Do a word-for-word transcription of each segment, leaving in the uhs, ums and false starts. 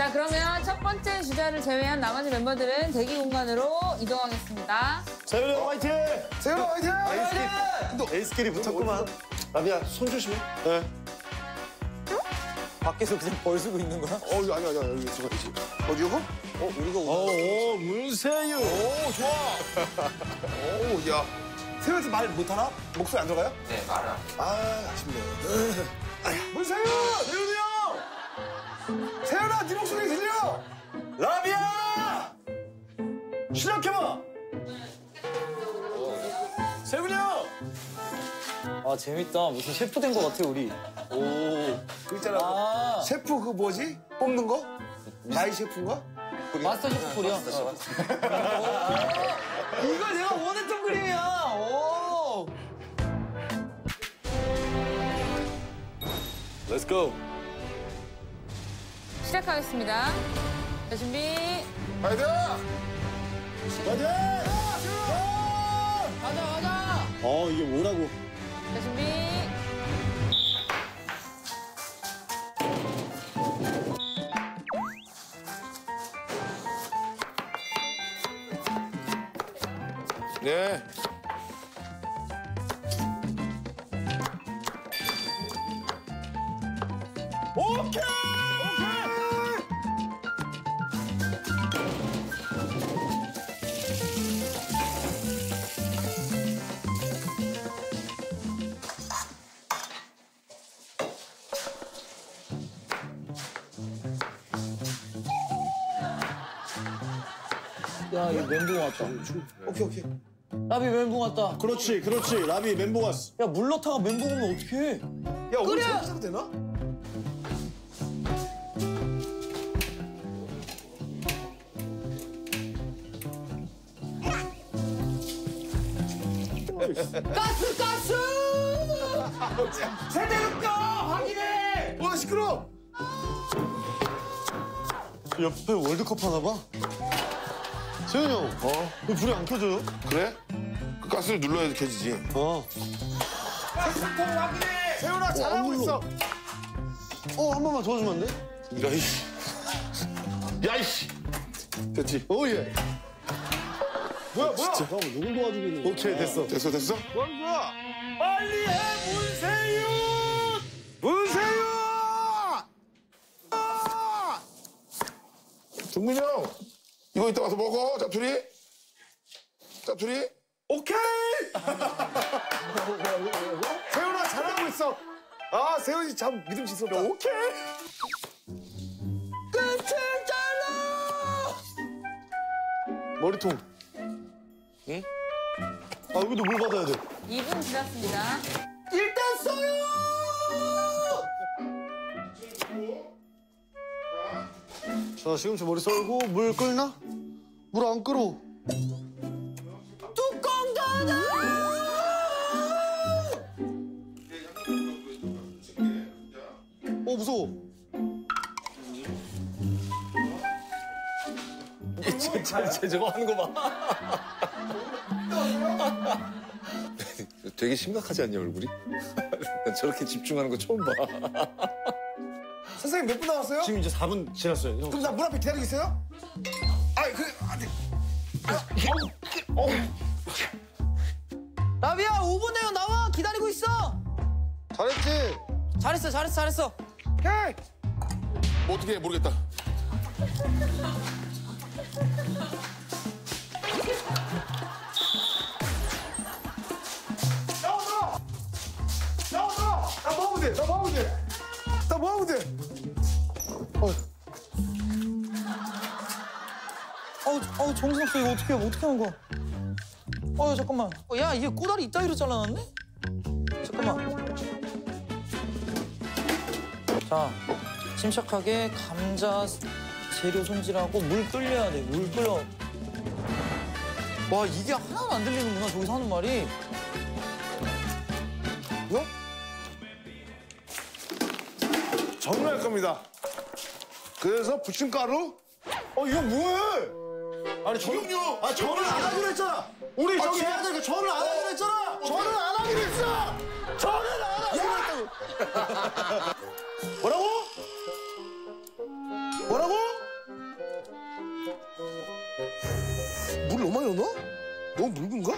자, 그러면 첫 번째 주자를 제외한 나머지 멤버들은 대기 공간으로 이동하겠습니다. 세훈이 형 화이팅! 세훈아 화이팅! 화이팅! 에이스끼리 붙었구만. 라비야, 손 조심해. 네. 밖에서 그냥 벌 쓰고 있는 거야? 어, 아니, 아니, 아니, 여기 들어가 있지. 어디, 이거? 어, 우리가 오, 오, 문세윤. 오, 좋아. 오, 야. 세훈이 말 못하나? 목소리 안 들어가요? 네, 알아. 아, 아쉽네. 문세윤! 세훈이 형! 세훈아, 네 목소리 들려! 라비야! 시작해봐! 세훈이 형! 아, 재밌다. 무슨 셰프 된 거 같아, 우리. 오. 그 있잖아. 아. 셰프 그 뭐지? 뽑는 거? 나이 셰프인가? 마스터 셰프 코리아. 이거 내가 원했던 그림이야. 오. Let's go. 시작하겠습니다. 자, 준비. 화이팅! 화이팅! 가자, 가자. 어, 이게 뭐라고? 자, 준비. 네. 오케이! 야, 이거 멘붕 왔다. 오케이, 오케이. 라비 멘붕 왔다. 그렇지, 그렇지. 라비 멘붕 왔어. 야, 물 넣다가 멘붕 오면 어떡해? 야, 오늘 처음 시작되나? 가스, 가스! 세대로 꺼! 확인해! 와, 시끄러워! 옆에 월드컵 하나 봐. 세훈이 형, 어? 왜 불이 안 켜져요? 그래? 그 가스를 눌러야 켜지지. 어. 가스통 확인해! 세훈아, 잘하고 눌러. 있어! 어, 한 번만 도와주면 안 돼? 야, 이씨. 야, 이씨. 됐지? 오, 예. 뭐야, 뭐야? 잠깐만, 누굴 도와주고 있는 거야? 오케이, 됐어. 됐어, 됐어? 뭐 하는 거야? 빨리 해, 문세윤! 문세윤! 아! 정민이 형, 이거 이따 와서 먹어, 짜투리. 짜투리. 오케이! 세훈아, 잘하고 있어. 아, 세훈이 참 믿음직스럽다. 오케이! 끝을 잘라! 머리통. 응? 아, 여기도 물 받아야 돼. 이 분 지났습니다. 일단 써요! 자, 지금쯤 머리 썰고 물 끓나? 물 안 끓어. 뚜껑 닫아! 어, 무서워. 쟤, 쟤, 쟤 저거 하는 거 봐. 되게 심각하지 않냐, 얼굴이? 난 저렇게 집중하는 거 처음 봐. 선생님 몇 분 남았어요? 지금 이제 사 분 지났어요. 형. 그럼 나 문 앞에 기다리고 있어요? 아니, 그래, 아니. 라비야, 오 분 내로 나와. 기다리고 있어. 잘했지? 잘했어, 잘했어, 잘했어. 헤이! 뭐 어떻게 해, 모르겠다. 나와! 나와! 나 뭐하면 돼? 나 뭐하면 돼? 나 뭐하면 돼? 어우, 어우, 정신없어. 이거 어떻게 해? 어떻게 하는 거야? 어휴, 잠깐만. 어, 야, 이게 꼬다리 이따위로 잘라놨네? 잠깐만. 자, 침착하게 감자 재료 손질하고 물 끓여야 돼. 물 끓여. 와, 이게 하나도 안 들리는구나, 저기서 하는 말이. 뭐? 정리할 겁니다. 그래서 부침가루? 어, 이거 뭐해? 아니, 저, 식용유! 아, 전을 안 하기로 했잖아. 우리 아, 저기 저- 해야 되니까 전을 안 하기로 했잖아. 전을 안 하기로 했어. 전을 안 하기로 했다고. 뭐라고? 뭐라고? 하려나? 너무 묽은가?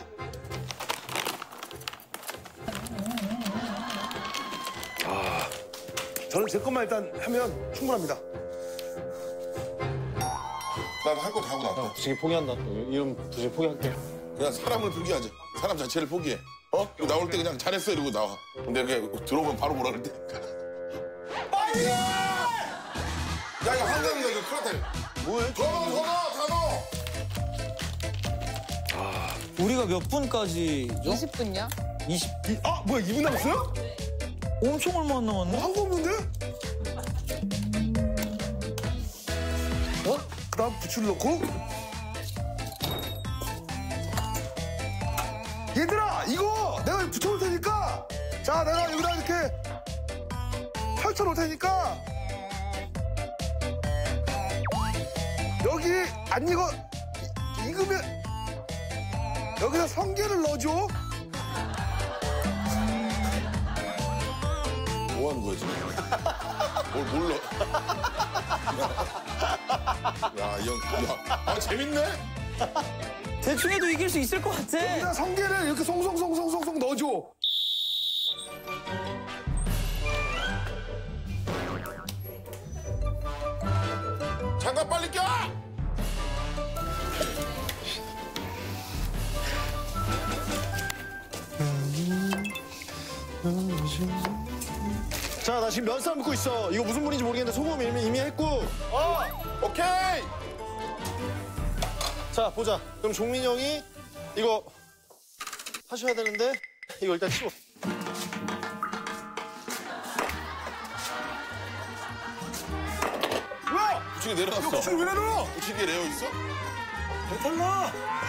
아, 저는 제 것만 일단 하면 충분합니다. 난 할 거 다 하고 나왔다. 부식이 포기한다. 이름 부식 포기할게. 그냥 사람을 포기하자. 사람 자체를 포기해. 어? 그리고 나올 때 그냥 잘했어 이러고 나와. 근데 그냥 들어오면 바로 뭐라 그럴 때. 빨리! 야, 이거 한강이야, 이거 큰일 났다. 뭐해? 더 넣어, 더 넣어, 다 넣어. 우리가 몇 분까지죠? 이십 분요? 이십. 이, 아, 뭐야, 이 분 남았어요? 엄청 얼마 안 남았네? 한 거 없는데? 어? 그 다음 부추를 넣고. 얘들아, 이거 내가 붙여놓을 테니까. 자, 내가 여기다 이렇게 펼쳐놓을 테니까. 여기 안 익어, 이- 익으면 여기다 성게를 넣어줘. 뭐 하는 거야, 지금? 뭘 몰라. 야, 이 형, 야. 아, 재밌네? 대충 해도 이길 수 있을 것 같아. 여기다 성게를 이렇게 송송송송송송 넣어줘. 잠깐 빨리 껴! 자, 나 지금 면쌈 붓고 있어. 이거 무슨 분인지 모르겠는데 소금 이미, 이미 했고. 어! 오케이! 자, 보자. 그럼 종민이 형이 이거 하셔야 되는데 이거 일단 치워. 뭐야? 우측에 내려갔어. 이거 부추를 왜 내려놔? 우측에 레어 있어? 달라.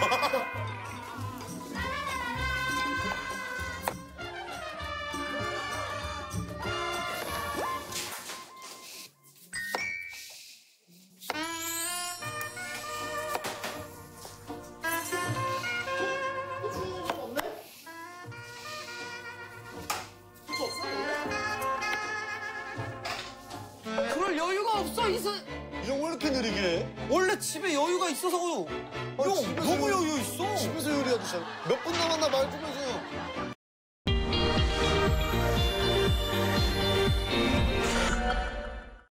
그럴 여유가 없어, 이선. 이 형 왜 이렇게 느리게 해? 원래 집에 여유가 있어서. 형, 집에서 너무 요리- 여유 있어. 집에서 요리하듯이 몇 분 남았나 말 좀 해줘.